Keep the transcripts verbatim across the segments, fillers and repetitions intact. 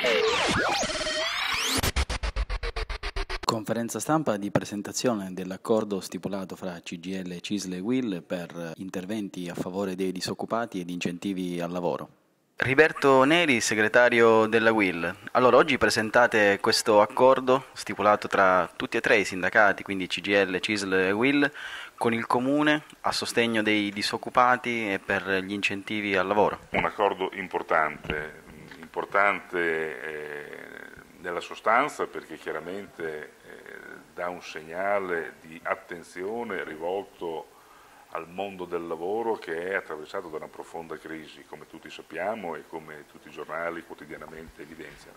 Conferenza stampa di presentazione dell'accordo stipulato fra C G I L, C I S L e U I L per interventi a favore dei disoccupati ed incentivi al lavoro. Riberto Neri, segretario della U I L. Allora, oggi presentate questo accordo stipulato tra tutti e tre i sindacati, quindi C G I L, C I S L e U I L, con il Comune a sostegno dei disoccupati e per gli incentivi al lavoro. Un accordo importante, importante eh, nella sostanza, perché chiaramente eh, dà un segnale di attenzione rivolto al mondo del lavoro che è attraversato da una profonda crisi, come tutti sappiamo e come tutti i giornali quotidianamente evidenziano.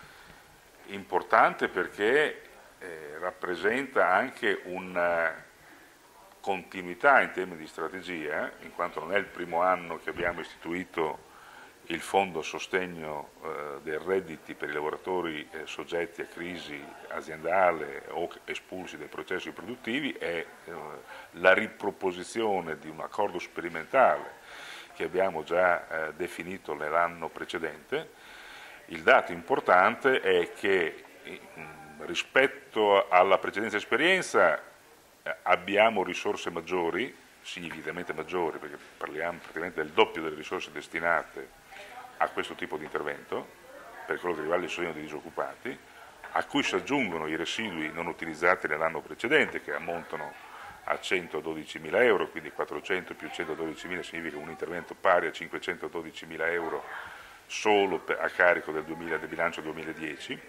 Importante perché eh, rappresenta anche una continuità in termini di strategia, in quanto non è il primo anno che abbiamo istituito il fondo a sostegno eh, dei redditi per i lavoratori eh, soggetti a crisi aziendale o espulsi dai processi produttivi, è eh, la riproposizione di un accordo sperimentale che abbiamo già eh, definito nell'anno precedente. Il dato importante è che eh, rispetto alla precedente esperienza eh, abbiamo risorse maggiori, significativamente maggiori, perché parliamo praticamente del doppio delle risorse destinate a questo tipo di intervento, per quello che riguarda il sostegno dei disoccupati, a cui si aggiungono i residui non utilizzati nell'anno precedente, che ammontano a centododicimila euro, quindi quattrocento più centododicimila significa un intervento pari a cinquecentododicimila euro solo per, a carico del, duemila, del bilancio duemiladieci.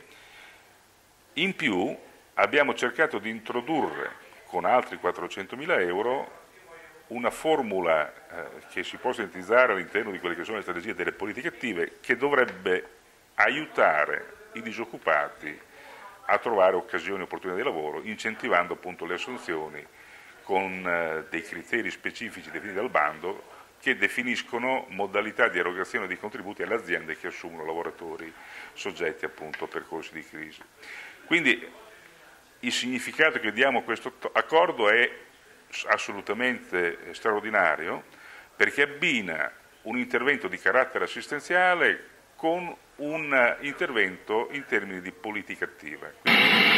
In più abbiamo cercato di introdurre con altri quattrocentomila euro una formula eh, che si può sintetizzare all'interno di quelle che sono le strategie delle politiche attive, che dovrebbe aiutare i disoccupati a trovare occasioni e opportunità di lavoro, incentivando appunto le assunzioni con eh, dei criteri specifici definiti dal bando che definiscono modalità di erogazione di contributi alle aziende che assumono lavoratori soggetti appunto a percorsi di crisi. Quindi il significato che diamo a questo accordo è assolutamente straordinario, perché abbina un intervento di carattere assistenziale con un intervento in termini di politica attiva. Quindi